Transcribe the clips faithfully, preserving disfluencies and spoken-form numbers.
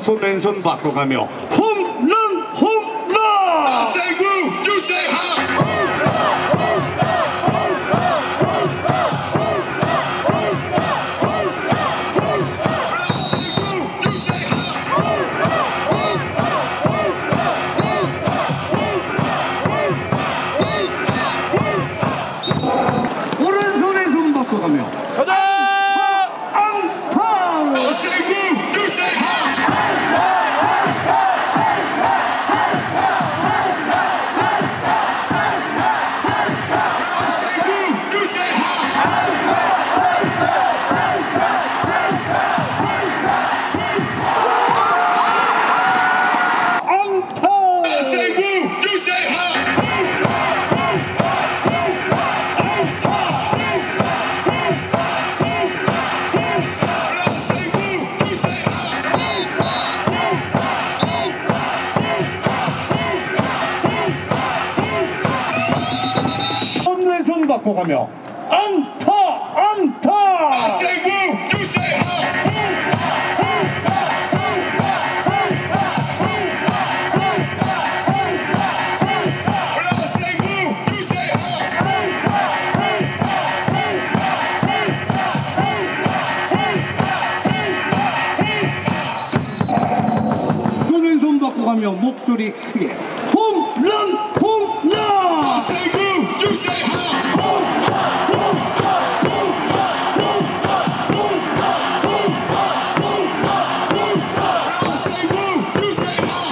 손 왼손 바꿔가며 홈런 홈런. I say woo, you say ha. 오른손에 손 바꿔가며 가자! 앙팡. I say woo, you say ha. I say woo, you say 앙팡. I say woo, you say ha. 손 왼손 바꿔가며 안타 안타. I say woo, you say ha. I say woo, you say 손 왼손 바꿔가며 목소리 크게 홈런 홈런. I say woo, you say ha. I say woo, you say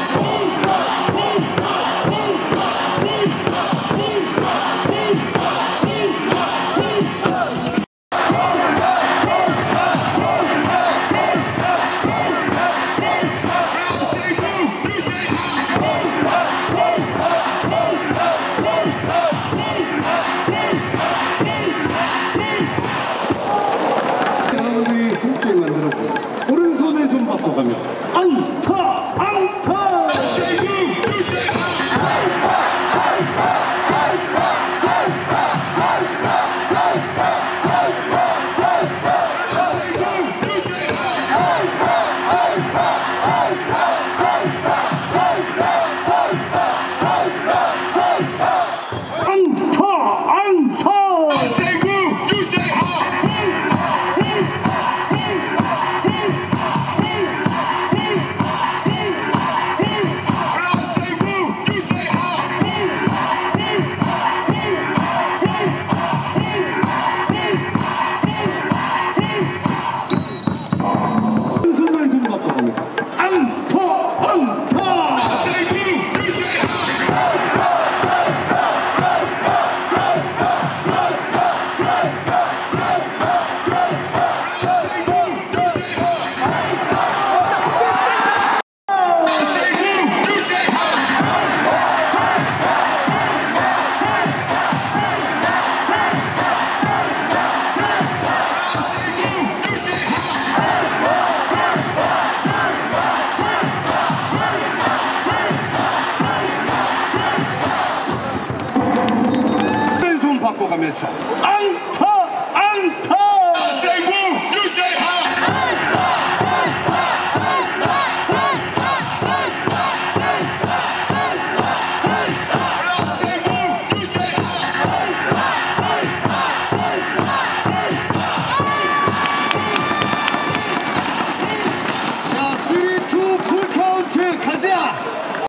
우리 함께 만들어보고 오른손에 손 바꿔가며 안타 안타. I say woo, you say 안타 안타. I say woo, you say I say woo, you say 손 왼손 바꿔가면서 안타 안타. I say woo, you say 왼손 바꿔가면서 안